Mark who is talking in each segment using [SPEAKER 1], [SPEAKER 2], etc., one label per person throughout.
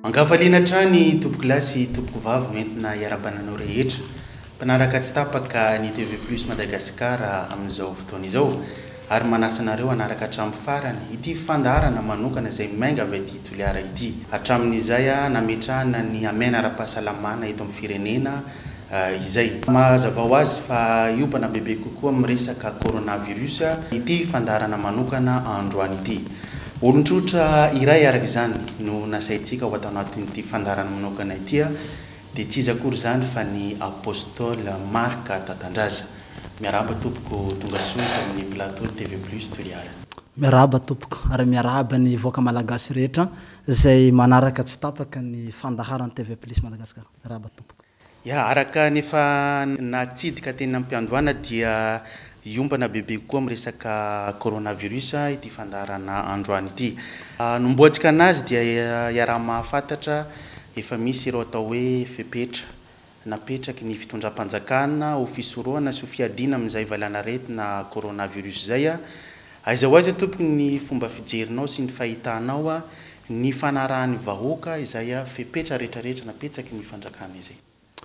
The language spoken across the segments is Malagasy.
[SPEAKER 1] Angafaliana trany tompoko lasy tompoko vavy noentina iarabananao rehetra mpanaraka tsy tapaka ny TV Plus Madagasikara amin'izao fotoana izao ary manasanareo anaraka hatramin'ny farany ity fandaharana manokana izay mainga avy ity toliara ity hatramin'izay nametrahana ny amena ara-pahasalamana eto amin'ny firenena izay mazava ho azy fa iompana bebe kokoa amin'ny resaka coronavirus ity fandaharana manokana androany ity. Olon-trotra iray araka izany no nasaintsika ho atao anatin'ity fandaharana manokana ity dia tsy iza akory izany fa ny apôstôly Marc Tatandraza. Miarahaba tompoko tonga soa amin'ny plateau TV Plus Toliara.
[SPEAKER 2] Miarahaba tompoko ary miarahaba ny voaka malagasy rehetra izay manaraka tsy tapaka ny fandaharana TV Plus Madagasikara. Miarahaba tompoko.
[SPEAKER 1] Ya araka nefa natsidika teny am-piandohana dia iompana bebe koa amin'ny resaka coronavirus ity fandaharana androany ity. Nomboantsika anazy dia iaraha mahafantatra efa misy ireo atao hoe fepetra napetraky ny fitondram-panjakana ho fisorohana sy ho fiadiana amin'izay valana retina coronavirus zay aiza ho aiza tompoko ny fomba fijerinao sy ny fahitanao ny fanarahan'ny vahoaka izay fepetra rehetrarehetra napetsaky ny fanjakana izay.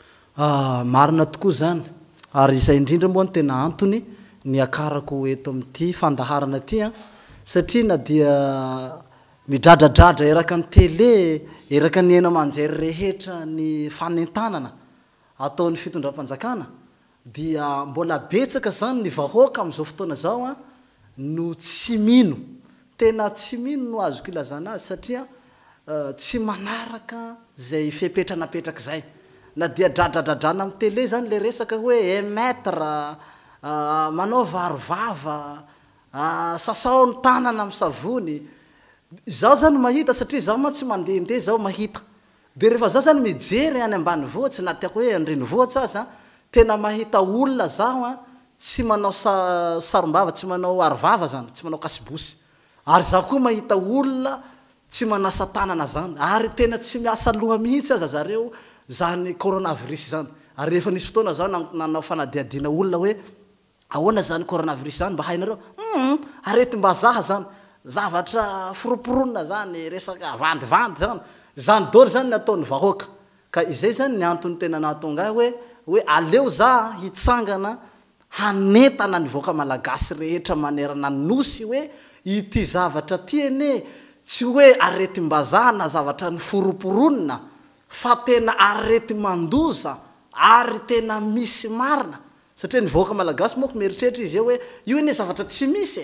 [SPEAKER 2] Marina tokoa zany ary izay indrindra moa ny tena antony ny akarako eto amin'ity fandaharana ity satria na dia midradradradra eraka ny tele eraka ny ena manjery rehetra ny fanentanana ataon'ny fitondram-panjakana dia mbola betsaka zany ny vahoaka amin'izao fotoana zao no tsy mino tena tsy mino no azoko ilazana azy satria tsy manaraka zay fepetra napetraka zay na dia dradradradrana amin'ny tele zany le resaka hoe émettre manao varovava sasao ny tanana amin'ny savony zaho zany mahita satria zaho ma tsy mandehandeha zaho mahita dia rehefa zaho zany mijery any ambanivohitsy na tiako hoe andrenivohitsy aza tena mahita olona zaho tsy manao sarombava tsy manao arovava zany tsy manao kasibosy ary zaho koa mahita olona tsy manasa tanana zany ary tena tsy miasa loha mihitsy aza zareo zany coronavirus zany ary rehefa nisy fotoana zao nanao fanadiadiana olona hoe ahoana zany coronavirus zany mba hainareo aretim-bazaha zany zavatra foroporonina zany resaka vandivandy zany dôly zany nataon'ny vahoaka ka izay zany ny antony tena nahatonga hoe aleo za hitsangana hanentana ny voaka malagasy rehetra manerana nosy hoe ity zavatra tiene tsy hoe aretim-bazaha na zavatra ny foroporonina fa tena arety mandoza ary tena misy marina satria ny voaka malagasy moako mieritreritra izy hoe io ene zavatra tsy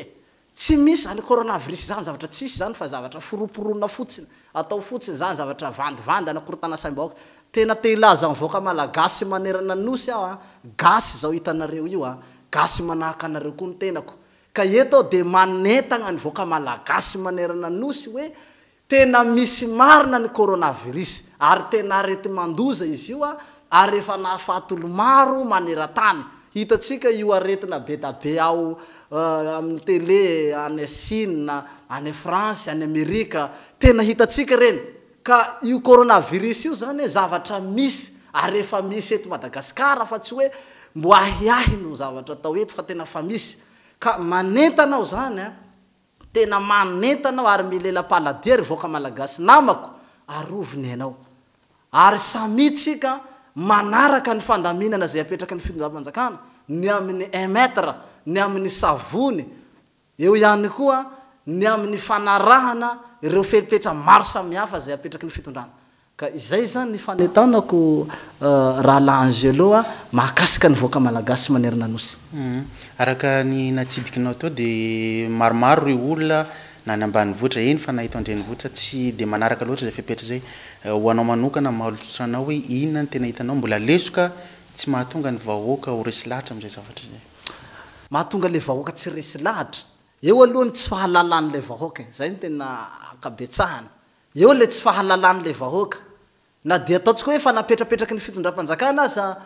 [SPEAKER 2] misy zany coronavirus zany zavatra tsisy zany fa zavatra foroporonina fotsiny atao fotsiny zany zavatra vandivandy anakorotana saim-bahoaka tena te ilaza ny voaka malagasy manerana nosy gasy zao hitanareo io gasy manahaka anareo koa ny tenako ka eto dia manentana ny voaka malagasy manerana nosy hoe tena misy marina ny coronavirus ary tena arety mandoza izy io ary efa nahafatolo maro maneran-tany hitatsika io aretina be da be ao amin'ny tele any Chine any France any Amerika tena hitatsika reny ka io coronavirus io zany zavatra misy ary efa misy eto Madagasikara fa tsy hoe mbo ahiahy no zavatra atao eto fa tena fa misy ka manentanao zany tena manentanao ary milela-paladia ry voaka malagasy namako aroviny ianao ary samitsika manaraka ny fandaminana zay apetraka ny fitondram-panjakana ny amin'ny émettre ny amin'ny savony eo ihany koa ny amin'ny fanarahana ireo fepetra maro samihafa zay apetraky ny fitondrana ka izay zany ny fanetanako raha l'Angelo mahakasika ny voaka malagasy manerana nosy.
[SPEAKER 1] Araka ny natsidikinao tao dia maromaro ireo olona na ny ambanivohitra eny fa na eto andrenivohitra tsy dia manaraka loatra zay fepetra zay ho anao manokana mahalotranao hoe inona ny tena hitanao mbola lesoka tsy mahatonga ny vahoaka ho resy lahatra amin'izay zavatra zay.
[SPEAKER 2] Mahatonga le vahoaka tsy resy lahatra eo alohany tsy fahalalan'le vahoaka zay ny tena akabetsahana eo le tsy fahalalan'le vahoaka na dia ataontsika hoe fa napetrapetraky ny fitondram-panjakana aza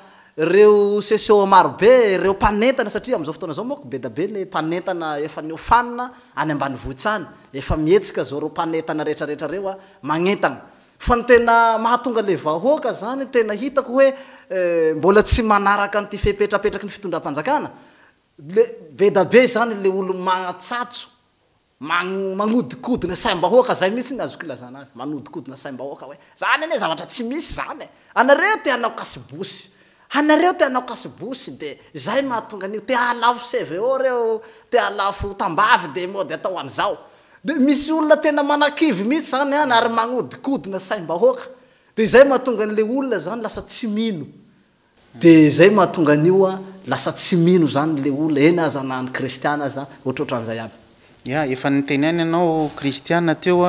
[SPEAKER 2] reo seseo marobe reo mpanentana satria amin'izao fotoana zao moako be da be le mpanentana efa niofanina any ambanivohitsy any efa mietsika zao reo mpanentana rehetrarehetra reo magnentana fa ny tena mahatonga le vahoaka zany tena hitako hoe mbola tsy manaraka an'ity fepetrapetraky ny fitondram-panjakana le be da be zany le olo magnatsatso magnodikodina saim-bahoaka zay mihitsy ny azoko ilazana azy manodikodina saim-bahoaka hoe zany ane zavatra tsy misy zany anareo te hanao kasibosy anareo te hanao kasibosy de zay mahatonga an'io te halafo CVO reo te halafo tambavy de mody atao an'izao de misy olona tena manakivy mihitsy zany any ary magnodikodina saim-bahoaka de zay mahatonga an'le olona zany lasa tsy mino de zay mahatonga an'io lasa tsy mino zany le olona eny aza na ny kristiana aza ohatrohatran'izay aby
[SPEAKER 1] ya efa niteny ianao kristiana teo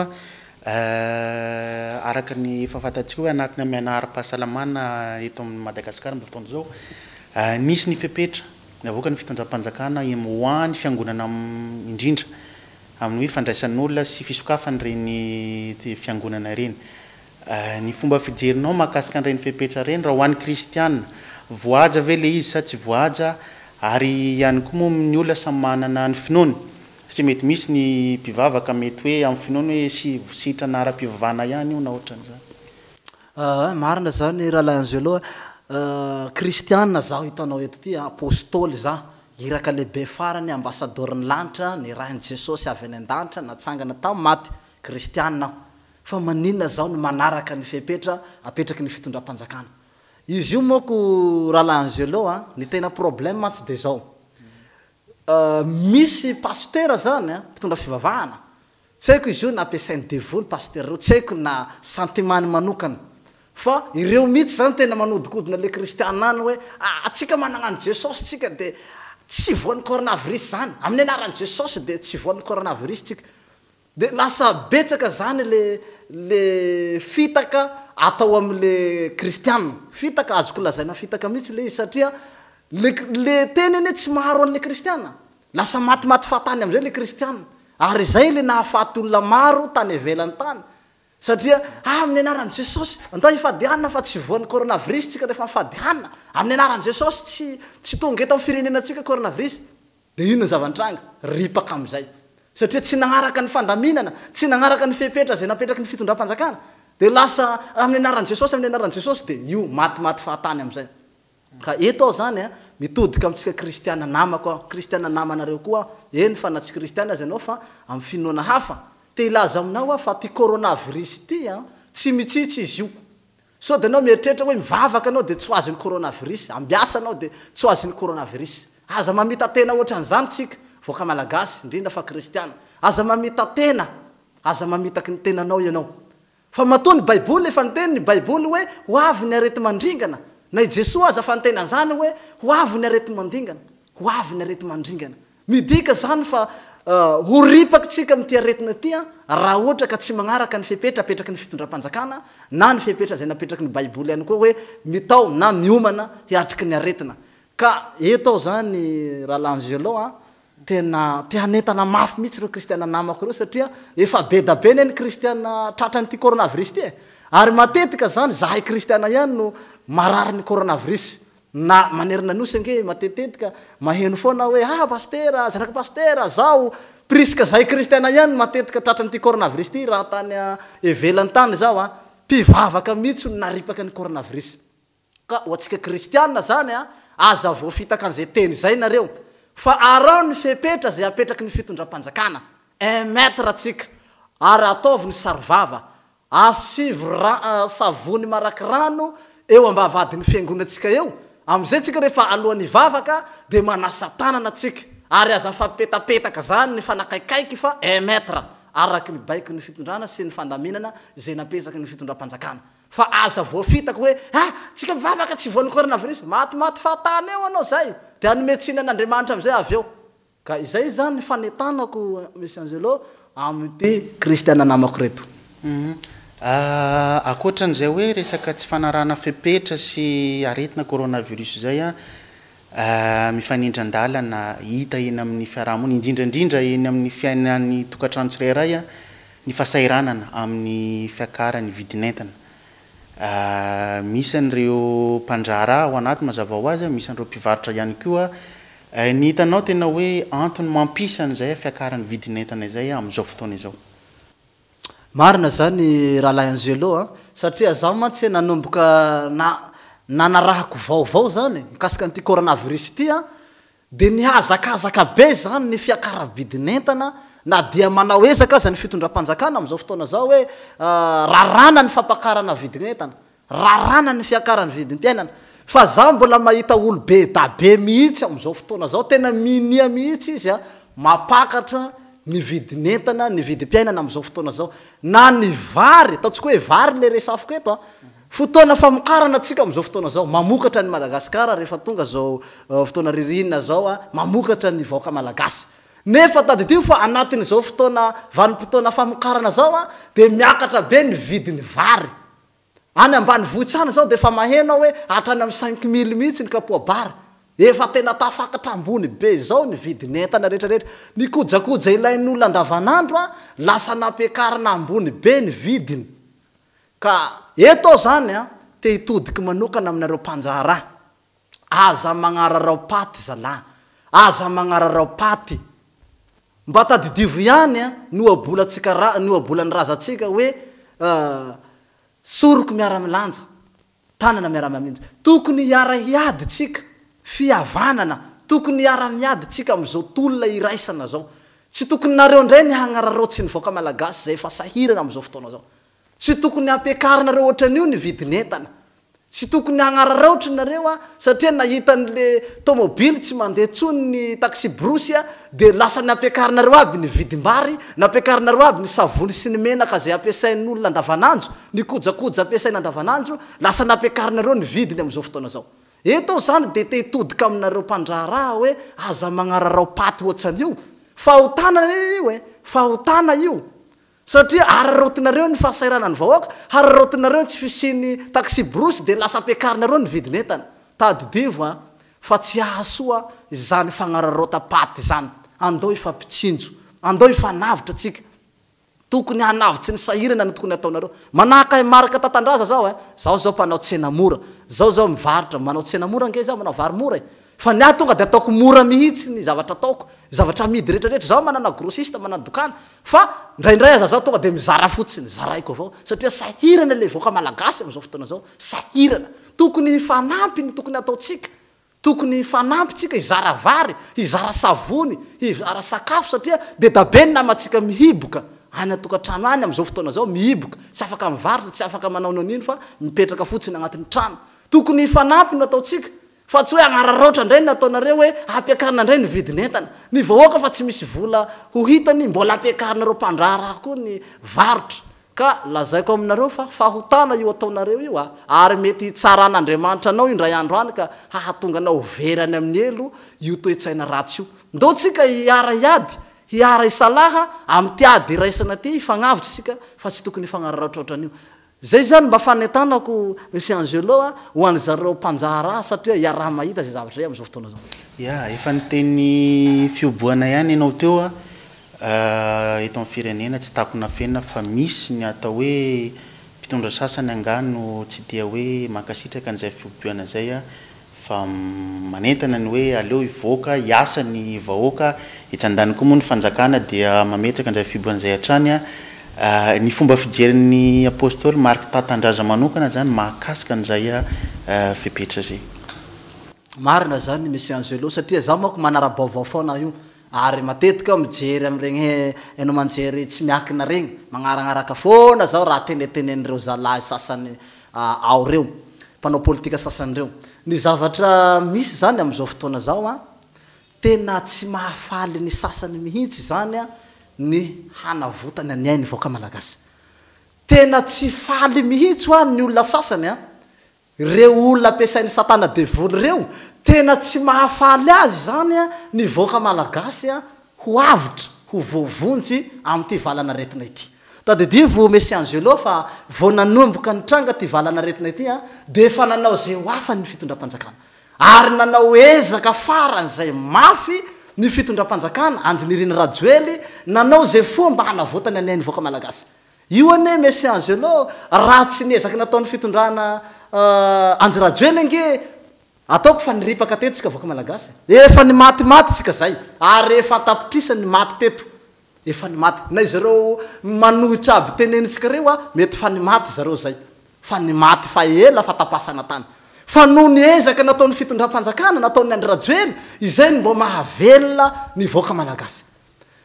[SPEAKER 1] araka ny efa fantatsika hoe anatina mianaram-pahasalamana eto amin'ny Madagasikara mba fotoana zao nisy ny fepetra navoaka ny fitondram-panjakana hoany fiangonana indrindra amin'ny hoe fandraisan'olona sy fisokafany reny fiangonana reny ny fomba fijerinao mahakasika an'ireny fepetra reny raha hoany kristiana voaja ve le izy sa tsy voaja ary ihany koa moa ny olona samy manana ny finoany satria mety misy ny mpivavaka mety hoe amin'ny finoany hoe sitrana ara-pivavahana ihany io na ohatran'izany
[SPEAKER 2] marina zany raha Angelo kristiana zaho hitanao eto ty apôstôly za iraka lehibe farany ambasadoriny lanitra ny rahan'i Jesosy avy any an-danitra natsangana tamin'ny maty kristiana fa maninona zao ny manaraka ny fepetra apetraky ny fitondram-panjakana izy io moako raha Angelo ny tena problème mantsy de zao misy pasteur zany mpitondra fivavahana tsy haiko izy io na ampiasainy devoly pasteur reo tsy haiko na sentimany manokana fa ireo mihitsy zany tena manodikodina le kristiana any hoe atsika managnano Jesosy tsika de tsy voan'ny coronavirus zany amin'ny anaran'i Jesosy de tsy voan'ny coronavirus tsika de lasa betsaka zany le fitaka atao am'le kristiana fitaka azoko lazaina fitaka mihitsy le izy satria le teneny tsy maharo an'le kristiana lasa matimaty fahatany am'izay le kristiana ary zay le nahafaty olona maro tany evelany tany satria amin'ny anaran'i Jesosy andao ifadihanana fa tsy voan'ny coronavirus tsika rehefa mifadihanana amin'ny anaran'i Jesosy tsy tonga eto amin'ny firenenantsika coronavirus de ino ny zavantranga ripaka am'izay satria tsy nagnaraka ny fandaminana tsy nagnaraka ny fepetra zay napetraky ny fitondram-panjakana de lasa amin'ny anaran'i Jesosy de io matimaty fahatany am'izay ka eto aho zany mitodika amitsika kristiana namako kristiana namanareo koa eny fa na tsy kristiana azy anao fa amin'ny finoana hafa te ilaza aminao fa ty coronavirus ty tsy mitsitsy izy io so de anao mieritreritra hoe mivavaka anao de tsy ho azy ny coronavirus ambiasa anao de tsy ho azy ny coronavirus aza mamita tena ohatran'izany tsika voaka malagasy indrindra fa kristiana aza mamita tena aza mamitaky ny tenanao ianao fa matoa ny baiboly efa niteny ny baiboly hoe ho avy ny arety mandringana na Jesosy aza fa nitena zany hoe ho avy ny arety mandringana ho avy ny arety mandringana midika zany fa ho ripaky tsika am'ty aretina ty raha ohatra ka tsy magnaraka ny fepetra apetraky ny fitondram-panjakana na ny fepetra zay napetraky ny baiboly ihany koa hoe mitao na miomana hiatriky ny aretina ka eto zany raha Angelo tena te hanentana mafy mihitsy reo kristiana namako reo satria efa be da be neny kristiana tratran'ty coronavirus ty ary matetika zany zahay kristiana ihany no marary ny coronavirus na manerina nosy ange matetetika maheno foana hoe pastera zanaka pastera zao priska zahay kristiana ihany matetika tratran'ty coronavirus ty raha tany evelany tany zao mpivavaka mihitsy no naripaka ny coronavirus ka hoatsika kristiana zany aza voafitaka an'izay teny zay nareo fa arao ny fepetra zay apetraky ny fitondram-panjakana 1 metre tsika ary ataovy ny sarivava asivy savony maraky rano eo ambavadiny fiangonatsika eo am'izay tsika rehefa alohan'ny vavaka de manasa tanana tsika ary aza fampetapetaka zany ny fanakaikaiky fa 1 metre araky ny baiky ny fitondrana sy ny fandaminana zay napetraky ny fitondram-panjakana fa aza voafitaka hoe tsika mivavaka tsy voan'ny coronavirus matimaty fahatany eo anao zay de anometsina an'Andriamanitra am'izay avy eo ka izay zany ny fanetanako Monsieur Angelo am'ty kristiana namako reto
[SPEAKER 1] akoatran'izay hoe resaka tsy fanarana fepetra sy aretina coronavirus zay mifanindran-dalana hita eny amin'ny fiarahamony indrindrandrindra eny amin'ny fiainan'ny tokantrano tsirairay ny fasairanana amin'ny fiakarany vidinentana misy an'ireo mpandrara ao anaty mazava ho azy misy an'ireo mpivarotra ihany koa ny hitanao tena hoe antony mampisany zay fiakarany vidinentana izay am'izao fotoana izao
[SPEAKER 2] marina zany raha Angelo satria zaho mantsy nanomboka nanarahako vaovao zany mikasika an'ty coronavirus ty de nihazakazaka be zany ny fiakara vidinentana na dia manao ezaka aza ny fitondram-panjakana am'izao fotoana zao hoe rarana ny fampakarana vidinentana rarana ny fiakarany vidym-piainana fa za mbola mahita olo be da be mihitsy am'izao fotoana zao tena minia mihitsy izy a mapakatra ny vidinentana ny vidim-piainana am'izao fotoana zao na ny vary ataontsika hoe vary le resafiko eto a fotoana famokarana atsika am'izao fotoana zao mamokatra ny Madagasikara rehefa tonga zao fotoana ririnina zao a mamokatra ny vahoaka malagasy nefa tadidio fa anatin'izao fotoana vanim-potoana famokarana zao a de miakatra be ny vidiny vary any ambany vohitsana zao de fa maheno hoe hatrany amy 5000 mihitsy ny kapoabary efa tena tafakatra ambony be zao ny vidinentana rehetrarehetra ny kojakoja ilain'olona andavanandro a lasa nampiakarana ambony be ny vidiny ka eto zany a te hitodiky manokana aminareo mpanjara aza magnararao paty zala aza magnararao paty mba tadidivo ihany a noabolan'ny razantsika hoe soroko miara-milanja tanana miara-mamindra tokony hiara-hiady tsika fihavanana tokony hiara-miady tsika am'izao tolona iraisana zao tsy tokony nareo ndray ny hagnararaotsy ny voaka malagasy zay fa sahirana am'izao fotoana zao tsy tokony hampiakarinareo ohatran'io ny vidinentana tsy tokony hagnararaotry nareo a satria nahitan'le tomobily tsy mandeha tsony ny taxi brosy a de lasa ny ampiakarinareo aby ny vidim-bary nampiakarinareo aby ny savony sy ny menaka zay ampiasain'olona andavanandro ny kojakoja ampiasaina andavanandro lasa nampiakarinareo ny vidiny am'izao fotoana zao eto zany de te hitodika aminareo mpandraraha hoe aza magnararao paty ohatsan'io fahotana io fahotana io satria ararotinareo ny fahasairana ny vahoaka ararotinareo tsy fisiny taxi brosy de lasa ampiakarinareo ny vidinentana tadidivo a fa tsy ahasoa zany fagnararota paty zany andao ifampitsinjo andao ifanavitra atsika tokony hanavitsy ny sahirana ny tokony ataonareo manahaka maraka tatandraza zao zao mpanao tsena mora zao mivaritra manao tsena mora nge za manao vary mora fa ny ahy tonga de ataoko mora mihitsy ny zavatra ataoko zavatra amidy rehetrarehetra zao manana grossiste manana dokana fa ndraindray aza zao tonga de mizara fotsiny zaraiko avao satria sahirana le voaka malagasy am'izao fotoana zao sahirana tokony hifanampy ny tokony ataotsika tokony hifanampy tsika hizara vary hizara savony hizara sakafo satria de dabe ny namatsika mihiboka any atokantrano any am'izao fotoana zao mihiboka tsy afaka mivaritra tsy afaka manao nonino fa mipetraka fotsiny agnatin'ny trano tokony hifanampy no ataotsika fa tsy hoe agnararoatra ndray ny ataonareo hoe ampiakarina ndray ny vidinentana ny vahoaka fa tsy misy vola ho hitany mbola ampiakarinareo mpandraraha koa ny varotra ka lazaiko aminareo fa fahotana io ataonareo io a ary mety tsara an'Andriamanitra anao indray andro any ka hahatonga anao verany amin'ny elo io toetsaina ratsy io ndao tsika hiara hiady hiara isalaha amy tiady iraisana ty ifagnavitra sika fa tsy tokony ifagnararoatra ohatran'io zay zany mba fanetanako Monsieur Angelo a ho an'ny zareo mpanjara satria hiaraha mahita zay zavatra am'izao fotoana zao
[SPEAKER 1] efa niteny fioboana ihany ianao teo a eto amin'ny firenena tsy takona fenina fa misy ny atao hoe mpitondra sasany angano tsy dia hoe mankasitraka n'izay fioboana zay a fa manentana ny hoe aleo ivoaka hiasa ny vahoaka itsandany koa moa ny fanjakana dia mametraka n'izay fioboana zay hatrany a ny fomba fijeren'ny apôstôly Mark tatandraza manokana zany mahakasika n'izay fepetra zay
[SPEAKER 2] marina zany Monsieur Angelo satria za manko manara-baovao foana io ary matetika mijery am'iregny hainao manjery tsy miakina regny magnaragnaraka foana zao raha tenetenen'ireo zalahy sasany ao reo mpanao politika sasany reo ny zavatra misy zany am'izao fotoana zao a tena tsy mahafaly ny sasany mihitsy zany a ny hanavotany any ainy voaka malagasy tena tsy faly mihitsy ho any ny olona sasany a reo olona ampiasain'ny satana devoly reo tena tsy mahafaly azy zany a ny voaka malagasy a ho avitra ho voavonjy am'ty valana retina ity tadidivo Monsieur Angelo fa vao nanomboka ny tranga ty valana retina ity a de fa nanao zay ho afa ny fitondram-panjakana ary nanao ezaka faran'izay mafy ny fitondram-panjakana Anjinirina Rajoely nanao zay fomba hanavotany any ainy voaka malagasy io ane Monsieur Angelo raha tsy niezaky nataon'ny fitondrana Anji Rajoely nge ataoko fa niripaka teto tsika voaka malagasy efa ny maty tsika zay ary efa tapitrisa ny maty teto efa ny maty na zareo manohitra aby tenenitsika reo a mety fa ny maty zareo zay fa ny maty fa ela fa tapasana tany fa no ny ezaka nataon'ny fitondram-panjakana nataon'ny Andry Rajoely izay mbo mahavelona ny voaka malagasy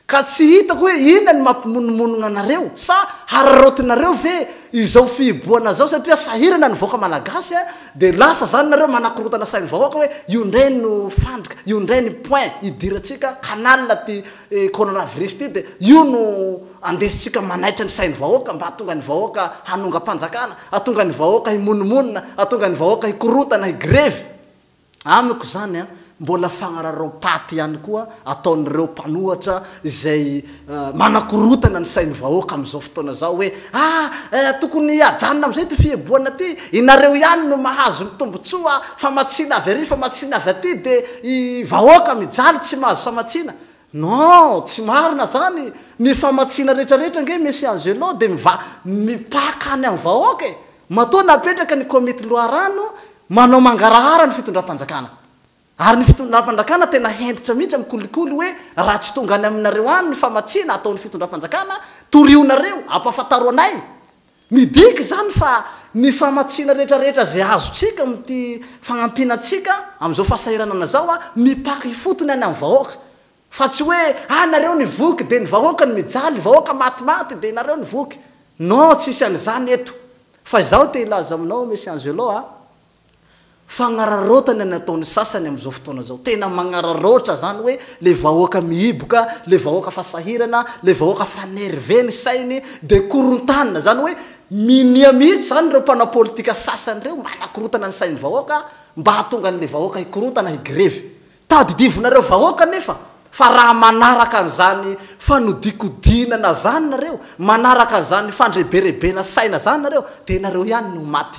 [SPEAKER 2] ka tsy hitako hoe ina ny mampimonomonona anareo sa hararotinareo ve izao fiboana zao satria sahirana ny voaka malagasy de lasa zany nareo manakorotana sainy vahoaka hoe io ndray no fandrika io ndray ny point idiratsika canal ty coronavirus ty de io no andesitsika manaitra ny sainy vahoaka mba atonga ny vahoaka hanonga mpanjakana atonga ny vahoaka himonomonina atonga ny vahoaka hikorotana higrevy amiko zany mbola fagnararao paty ihany koa ataon'ireo mpanohatra izay manakorotana ny sainy vahoaka am'izao fotoana zao hoe tokony ajanona am'izay ty fieboana ty inareo ihany no mahazo ny tombotsoa famatsina avy ary famatsina avy aty de i vahoaka mijaly tsy mahazo famatsina non tsy marina zany ny famatsina rehetrarehetra nge Monsieur Angelo de mipaka any amin'ny vahoaka matoa napetraka ny komity loharano manao mangarahara ny fitondram-panjakana ary ny fitondram-panjakana tena hentitra mihitsy amin'ny kolikoly hoe raha tsy tonga any aminareo any ny famatsina ataon'ny fitondram-panjakana torionareo ampafantaro anay midiky zany fa ny famatsina rehetrarehetra zay azotsika amty fagnampinatsika am'izao fahasahiranana zao mipaka ifotony any amin'ny vahoaka fa tsy hoe nareo ny voky de ny vahoaka ny mijaly vahoaka matimaty de nareo ny voky non tsisy an'izany eto fa zao te ilaza aminao Monsieur Angelo fagnararotana ny ataon'ny sasany am'izao fotoana zao tena magnararotra zany hoe le vahoaka mihiboka le vahoaka fasahirana le vahoaka fanerveny sainy de korontanina zany hoe minia mihitsy zany reo mpanao politika sasany reo manakorotana ny sainy vahoaka mba hatonga n'le vahoaka hikorotana higrevy tadidivonareo vahoaka nefa fa raha manaraka an'izany fanodikodinana zany nareo manaraka an'izany fandreberebena saina zany nareo de nareo ihany no maty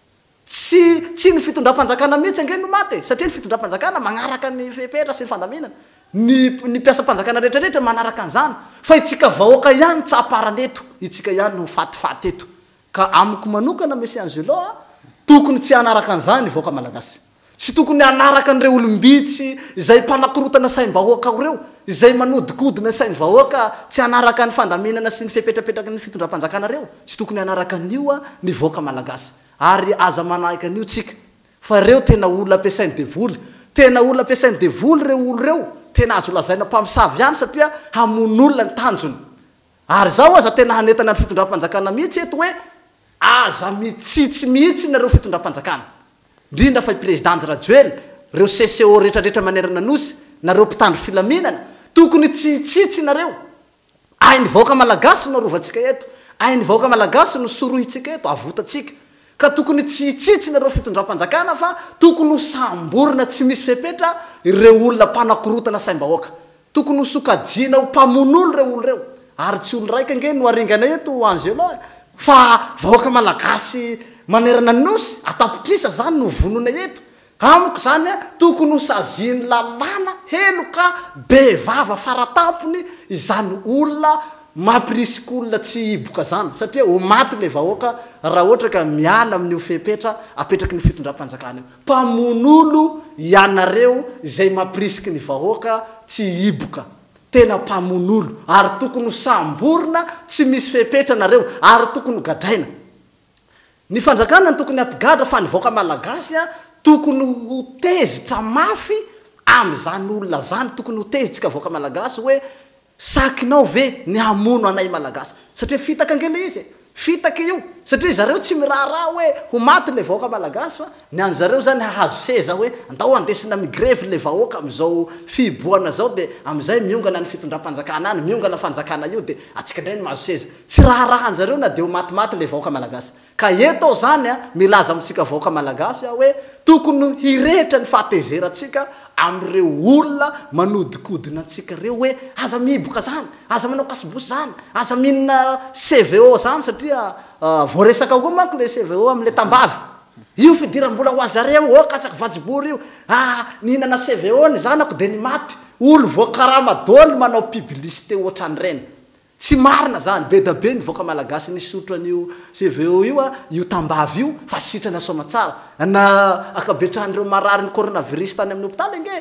[SPEAKER 2] tsy ny fitondram-panjakana mihitsy ange no maty satria ny fitondram-panjakana magnaraka ny fepetra sy ny fandaminana ny piasa-panjakana rehetrarehetra manaraka an'izany fa itsika vahoaka ihany tsaparany eto itsika ihany no fatifaty eto ka amiko manokana Monsieur Angelo tokony tsy hanaraka an'izany vahoaka malagasy tsy tokony hanaraka an'ireo olombitsy izay mpanakorotana saim-bahoaka reo izay manodikodina sainy vahoaka tsy hanaraka ny fandaminana sy ny fepetrapetraky ny fitondram-panjakana reo tsy tokony hanaraka an'io ny vahoaka malagasy ary aza manahika an'io tsika fa reo tena olona ampiasainy devoly tena olona ampiasainy devoly reo olo reo tena azo lazaina mpamosavy ihany satria hamon'olona ny tanjony ary zao aza tena hanetana ny fitondram-panjakana mihitsy eto hoe aza mitsitsy mihitsy nareo fitondram-panjakana indrindra fa i président Rajoely reo CCO rehetrarehetra manerana nosy nareo mpitandro filaminana tokony tsitsitsy nareo ai ny vahoaka malagasy no arovantsika eto ai ny vahoaka malagasy no sorohitsika eto avotatsika ka tokony tsitsitsy nareo fitondram-panjakana fa tokony ho samborina tsy misy fepetra ireo olona mpanakorotana saim-bahoaka tokony ho sokajina ho mpamon'olo reo olo reo ary tsy olo raika nge no aringana eto Angelo fa vahoaka malagasy manerana nosy atapitrisa zany no vonona eto amiko zany tokony ho saziny lalàna helo ka bevava faratampony izany olona mampirisika olona tsy hiboka zany satria ho maty le vahoaka raha ohatra ka miala amin'io fepetra apetraky ny fitondram-panjakana io mpamon'olo ianareo izay mampirisika ny vahoaka tsy hiboka tena mpamon'olo ary tokony ho samborina tsy misy fepetra nareo ary tokony ho gadraina ny fanjakana ny tokony ampigadra fa ny vahoaka malagasy tokony ho tezitra mafy am'izany olona zany tokony ho tezitsika vahoaka malagasy hoe sakinao ve ny hamono anay malagasy satria fitaka angele izy fitaka io satria zareo tsy miraharaha hoe ho maty le vahoaka malagasy fa ny an'zareo zany hahazo seza hoe andao andesina migrevy le vahoaka am'izao fiboana zao de am'izay miongana ny fitondram-panjakana any miongana fanjakana io de atsika ndray ny mahazo seza tsy raharaha an'zareo na de ho matimaty le vahoaka malagasy ka eto zany milaza amitsika vahoaka malagasy hoe tokony hirehitra ny fahatezeratsika am'ireo olona manodikodina atsika reo hoe aza miboka zany aza manao kasibosy zany aza minina CVO zany satria voaresaka koa manko le CVO am'le tambavy io fidiram-bola ho azareo katsaky vajibory io nihinana CVO ny zanako de ny maty olo voakaramadôly manao publicité ohatran'ireny tsy marina zany be da be ny vahoaka malagasy nisotro an'io CVO io tambavy io fa sitrana soma tsara na akabetran'ireo marary ny coronavirus tany amin'ny hôpitaly nge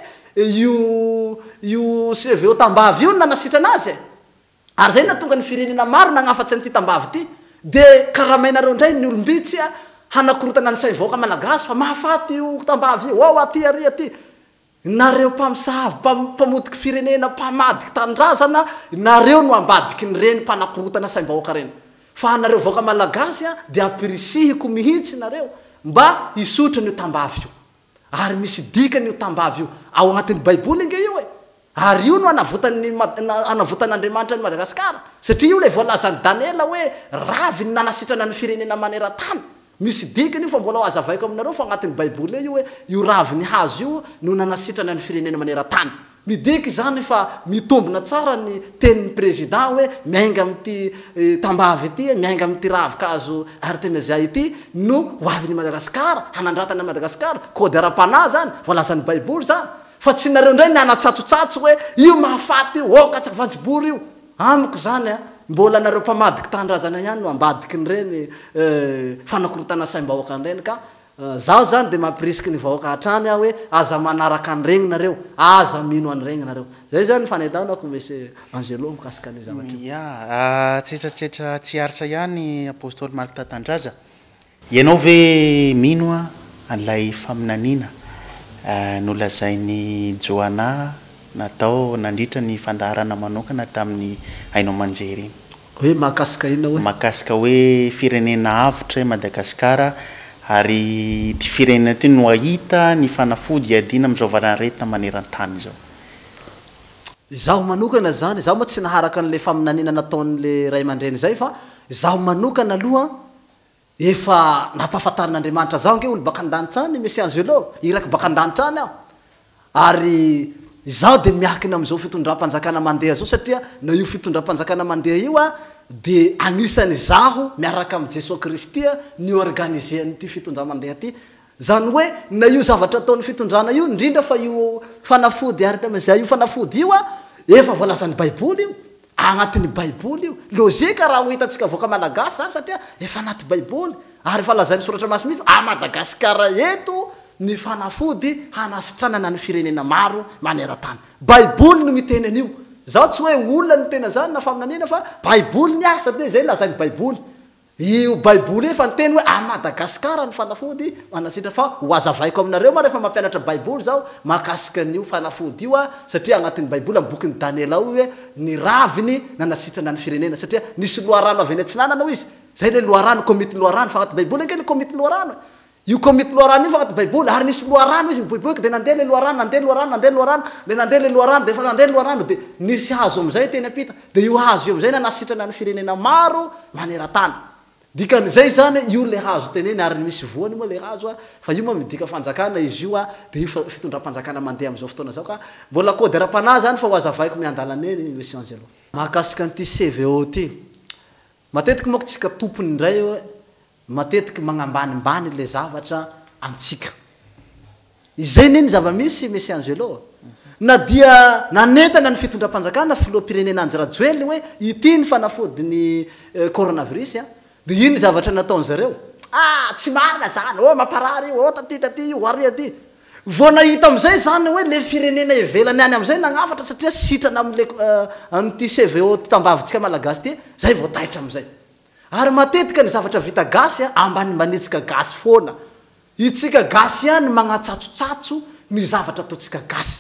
[SPEAKER 2] io CVO tambavy io nanasitrana azy ary zay natonga ny firenena maro nagnafatsy an'ity tambavy ty de karamainareo ndray ny olombitsy hanakorotana ny say vahoaka malagasy fa mahafaty io tambavy io ao aty ary aty nareo mpamosavy mpamodiky firenena mpamadiky tanindrazana nareo no ambadiky ny reny mpanakorotana saim-bahoaka reny fa nareo vaoaka malagasy a de ampirisihiko mihitsy nareo mba hisotra nio tambavy io ary misy dikany io tambavy io ao agnatin'ny baiboly inge io e ary io no anavotan'Andriamanitra ny Madagasikara satria io le voalazany Daniela hoe raviny nanasitrana ny firenena maneran-tany misy dikany io fa mbola azavaiko aminareo fa agnatin'ny baiboly io hoe io raviny hazo io no nanasitrana ny firenena maneran-tany midiky zany fa mitombona tsara ny tenin'ny président hoe miainga amity tambavy ity miainga amity ravikazo Artemisia ity no hoavin'ny Madagasikara hanandratana Madagasikara kody ara-panahy zany voalazan'ny baiboly zany fa tsy nareo ndray nanatsatsotsatso hoe io mahafaty io katsaka vanjibory io amiko zany a mbola nareo mpamadiky tandrazana ihany no ambadiky ny reny fanakorotana saim-bahoaka anyreny ka zaho zany de mampirisiky ny vahoaka hatrany aho hoe aza manaraka an'iregny nareo aza mino an'iregny nareo zay zany ny fanedanako misy Angelo mikasika an'io zavatra
[SPEAKER 1] ya tsetratsetra tsy aritra ihany apôstôly Mark Tatandraza ianao ve mino a an'ilay faminaniana nolazainy Joana natao nandritra ny fandaharana manokana tamin'ny Haino Manjery
[SPEAKER 2] hoe mahakasika ina hoe
[SPEAKER 1] mahakasika hoe firenena avotra Madagasikara ary ty firenena ty no ahita ny fanafody iadina am'izao varanretina maneran-tany zao
[SPEAKER 2] zaho manokana zany zaho moa tsy naharaka an'le faminaniana nataon'le ray aman-dreny zay fa zaho manokana aloha efa nampahafantarin'Andriamanitra zaho nge olo baka an-danitra misy Angelo iraky baka an-danitra aho ary zaho de miakina am'izao fitondram-panjakana mandeha zao satria na io fitondram-panjakana mandeha io a de agnisany zaho miaraka am' Jesosy Kristy ny organiser an'ity fitondra-mandeha ty zany hoe na io zavatra ataon'ny fitondrana io indrindra fa io fanafody Artemisia io fanafody io a efa voalazan'ny baiboly io agnatin'ny baiboly io lozika raha ho hitatsika voaka malagasy zany satria efa anaty baiboly ary fa lazan'ny soratra masimify a Madagasikara eto ny fanafody hanasitranana ny firenena maro maneran-tany baiboly no miteny an'io zaho tsy hoe olona ny tena zany na faminaniana fa baiboly ny asa te zay lazan'ny baiboly io baiboly efa nyteny hoe a Madagasikara ny fanafody manasitra fa ho azavaiko aminareo ma rehefa mampianatra baiboly zao mahakasika an'io fanafody io a satria agnatin'ny baiboly amin'ny bokin'ny Daniela io hoe ny raviny nanasitrana ny firenena satria nisy loharano avy eny antsinana izy zay le loharano komity loharano fa agnaty baiboly ange le komity loharano io komity loharano io fa agnaty baiboly ary nisy loharano izy miboiboiky de nandeha le loharano nandeha loharano nandeha loharano le nandeha le loharano de fa nandeha loharano de nisy hazo am'izay teny apita de io hazo io am'izay nanasitrana ny firenena maro maneran-tany dikan'izay zany io le hazo teneny ary misy voany moa le hazo a fa io moa midika fanjakana izy io a de io fitondram-panjakana mandeha am'izao fotoana zao ka mbola kody ara-panahy zany fa ho azavaiko miandalany eny monsieur Angelo mahakasika an'ity CVO ty matetiky moa tsika tompony indray hoe matetiky magnambanimbany le zavatra antsika izay neny zava-misy monsieur Angelo na dia nanentana ny fitondram-panjakana filoha-pirenena Anjirajoely hoe ity ny fanafody ny coronavirus a de ino zavatra nataony zareo tsy marina zany mamparary io taty io ary aty vo nahita am'izay zany hoe le firenena ivelany any am'izay nagnafatra satria sitrana am'le an'ity CVO tambavitsika malagasy ty zay vo taitra am'izay ary matetika ny zavatra vita gasy ambanimbanitsika gasy foana itsika gasy ihany magnatsatsotsatso ny zavatra ataotsika gasy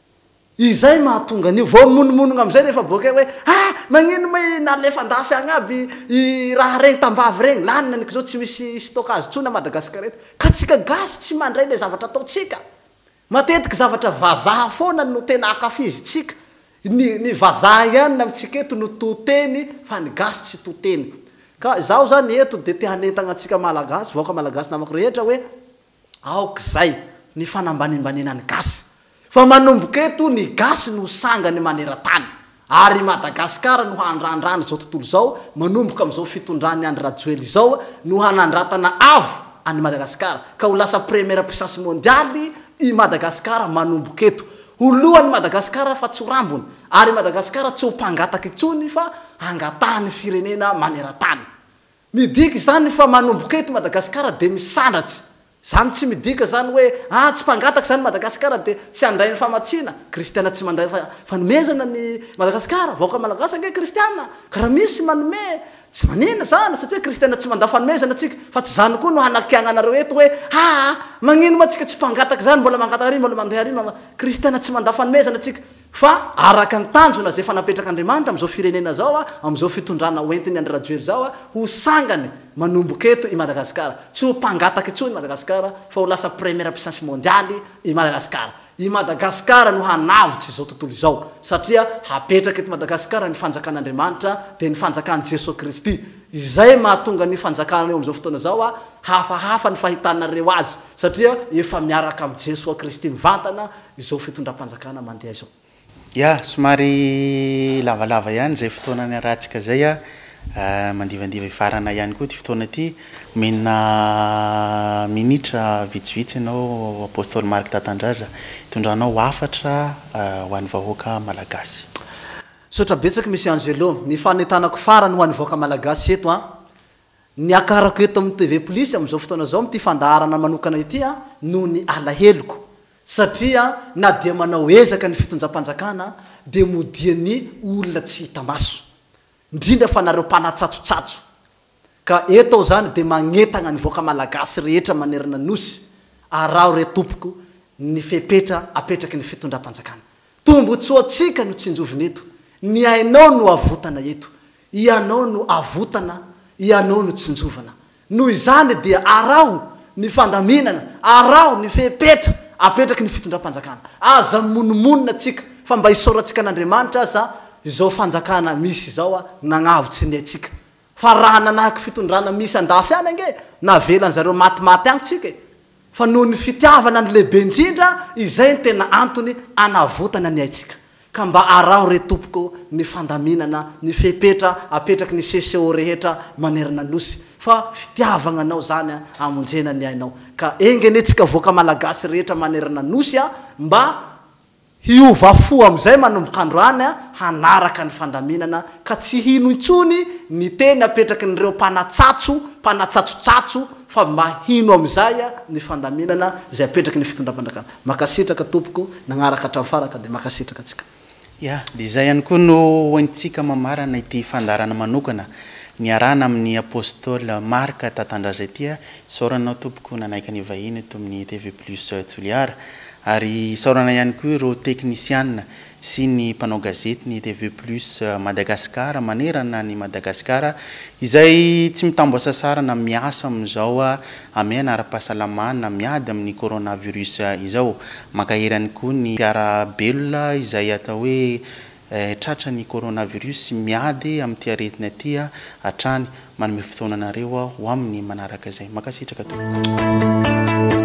[SPEAKER 2] izay mahatonga an'io vao monomonogna am'izay rehefa boka hoe magnino moa nalefandafy agny aby i raha regny tambavy regny lanina niky zao tsy misy stockage tsony Madagasikara eto ka tsika gasy tsy mandray le zavatra ataotsika matetiky zavatra vazaha foana no tena akafizy tsika ny vazaha ihany amitsika eto no toteny fa ny gasy tsy toteny ka zaho zany eto de te hanentagna atsika malagasy vaoka malagasy namako rehetra hoe aoky zay ny fanambanimbanina ny gasy fa manomboka eto ny gasy no sangany maneran-tany ary Madagasikara no handrandrany zao tontolo zao manomboka am'izao fitondrany Andry Rajoely zao no hanandratana avo any Madagasikara ka ho lasa première puissance mondialy i Madagasikara manomboka eto olohany Madagasikara fa tsy rambony ary Madagasikara tsy ho mpangataky itsony fa angatahany firenena maneran-tany midiky zany fa manomboka eto Madagasikara de misandratsy zany tsy midika zany hoe tsy mpangataka zany Madagasikara de tsy andray ny famatsina kristiana tsy mandray fanomezana ny Madagasikara vaoaka malagasy ange kristiana karaha misy manome tsy manina zany satria kristiana tsy manda fanomezana atsika fa tsy zany koa no hanakiagnanareo eto hoe magnino matsika tsy mpangataka zany mbola mangataka ary mbola mandeha ary kristiana tsy manda fanomezana atsika fa araka ny tanjona zay fanapetraka Andriamanitra am'izao firenena zao am'izao fitondrana hoentiny andrajoery zao ho sangany manomboka eto i Madagasikara tsy ho mpangataka itsony Madagasikara fa ho lasa première puissance mondiale i Madagasikara. I Madagasikara no hanavitsy izao tontolo izao satria hapetraka eto Madagasikara ny fanjakan'Andriamanitra de ny fanjakan'i Jesosy Kristy. Izay mahatonga ny fanjakana eo am'izao fotoana zao hafahafa ny fahitanareo azy satria efa miaraka am' Jesosy Kristy mivantana izao fitondram-panjakana mandeha izao.
[SPEAKER 1] Ya somary lavalava ihany zay fotoana ny aratsika zay mandivandiva ifarana ihany koa ty fotoana ty mena minitra vitsivitsy ianao apôstôly Marc Tatandraza itondranao afatra ho an'ny vahoaka malagasy.
[SPEAKER 2] Sotra betsaka misy Angelo ny fanetanako farany ho an'ny vahoaka malagasy eto ny akarako eto amin'ny TV Plus am'izao fotoana zao am'ty fandaharana manokana ity no ny alaheloko satria na dia manao ezaka ny fitonjam-panjakana de modiany olona tsy hita maso indrindra fa nareo mpanatsatsotsatso ka eto zany de magnetagna ny vahoaka malagasy rehetra manerana nosy arao re tompoko ny fepetra apetraky ny fitondram-panjakana tombotsoatsika no tsinjoviny eto ny ainao no avotana eto ianao no avotana ianao no tsinjovana noho izany dia arao ny fandaminana arao ny fepetra apetraky ny fitondram-panjakana aza monomonina atsika fa mba isoratsika an'Andriamanitra aza izao fanjakana misy zao nagnavitsy ny atsika fa raha nanahaky fitondrana misy andafy any ange navelan zareo matimaty agny tsika fa noho ny fitiavana ny lehibe indrindra izay ny tena antony anavotana ny aitsika ka mba arao re tompoko ny fandaminana ny fepetra apetraky ny CCO rehetra manerana nosy fa fitiavagna anao zany amonjena ny ainao ka engene tsika voaka malagasy rehetra manerana nosy mba hiova fo am'izay manomboka androany hanaraka ny fandaminana ka tsy hino intsony ny teny apetraky nyreo mpanatsatsotsatso fa mahino am'izay ny fandaminana zay apetraky ny fitondram-panjakana makasitraka tompoko nagnaraka hatrafaraka de makasitraka atsika.
[SPEAKER 1] Ya de zay ihany koa no hoentsika mamarana ity fandarana manokana ny arana amin'ny apôstôly Marc Tatandraza ity saoranao tompoko nanaiky ny vahiny eto amin'ny TV Plus Toliara ary saorana ihany koa ireo teknisiana sy ny mpanao gazety ny TV Plus Madagasikara manerana ny Madagasikara izay tsy mitamboasa sara na miasa amin'izao ame anara-pahasalamana miady amin'ny coronavirus izao makaherany koa ny mpiara-belona izay atao hoe tratra ny coronavirus miady amin'ty aretina ty hatrany manome fotoananareo ho amin'ny manaraka zay makasitraka tompoko.